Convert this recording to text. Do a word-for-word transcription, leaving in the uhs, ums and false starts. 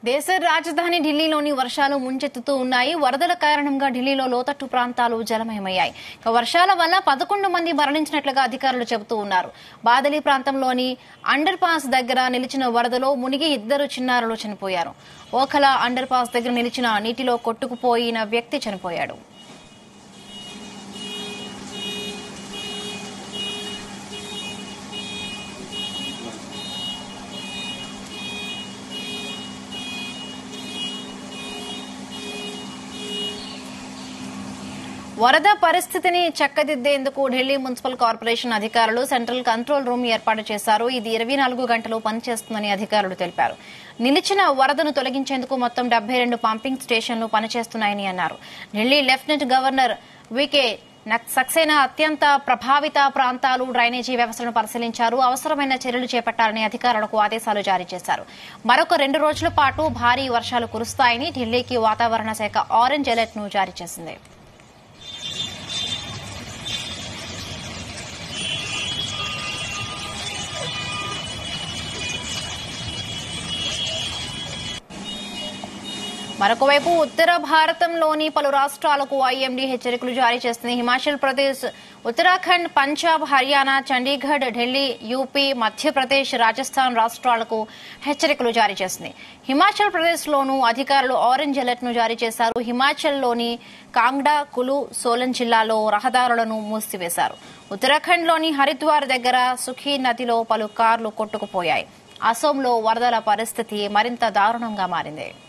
దేశ రాజధాని ఢిల్లీలోని వర్షాలు ముంచెత్తుతూ ఉన్నాయి. వరదల కారణంగా ఢిల్లీలో లోతట్టు ప్రాంతాలు జలమయమయ్యాయి. వర్షాల వల్ల పదకొండు మంది మరణించినట్లుగా అధికారులు చెబుతూ ఉన్నారు. బాదలి ప్రాంతంలోని అండర్ పాస్ దగ్గర నిలిచిన వరదలో మునిగి ఇద్దరు చిన్నారులు చనిపోయారు. ఓఖలా అండర్ పాస్ దగ్గర నిలిచిన నీటిలో కొట్టుకుపోయిన వ్యక్తి చనిపోయాడు. వరద పరిస్థితిని చక్కదిద్దేందుకు ఢిల్లీ మున్సిపల్ కార్పొరేషన్ అధికారులు సెంట్రల్ కంట్రోల్ రూమ్ ఏర్పాటు చేశారు. ఇది ఇరవై నాలుగు గంటలు పనిచేస్తుందని అధికారులు తెలిపారు. నిలిచిన వరదను తొలగించేందుకు మొత్తం డెబ్బై రెండు పంపింగ్ స్టేషన్లు పనిచేస్తున్నాయని అన్నారు. Delhi lieutenant governor VK Saxena అత్యంత ప్రభావిత ప్రాంతాలు డ్రైనేజీ వ్యవస్థను పరిశీలించారు. అవసరమైన చర్యలు చేపట్టాలని అధికారులకు ఆదేశాలు జారీ చేశారు. మరొక రెండు రోజుల పాటు భారీ వర్షాలు కురుస్తాయని ఢిల్లీకి వాతావరణ శాఖ ఆరెంజ్ అలర్ట్ ను జారీ చేసింది. మరొకవైపు ఉత్తర భారతంలోని పలు రాష్ట్రాలకు ఐఎండీ హెచ్చరికలు జారీ చేస్తుంది. హిమాచల్ ప్రదేశ్, ఉత్తరాఖండ్, పంజాబ్, హర్యానా, చండీగఢ్, ఢిల్లీ, యూపీ, మధ్యప్రదేశ్, రాజస్థాన్ రాష్ట్రాలకు హెచ్చరికలు జారీ చేసింది. హిమాచల్ ప్రదేశ్ లోనూ అధికారులు ఆరెంజ్ అలర్ట్ ను జారీ చేశారు. హిమాచల్లోని కాంగ్డా, కులు, సోలన్ జిల్లాలో రహదారులను మూసివేశారు. ఉత్తరాఖండ్ లోని హరిద్వార్ దగ్గర సుఖీ నదిలో పలు కార్లు కొట్టుకుపోయాయి. అసోంలో వరదల పరిస్థితి మరింత దారుణంగా మారింది.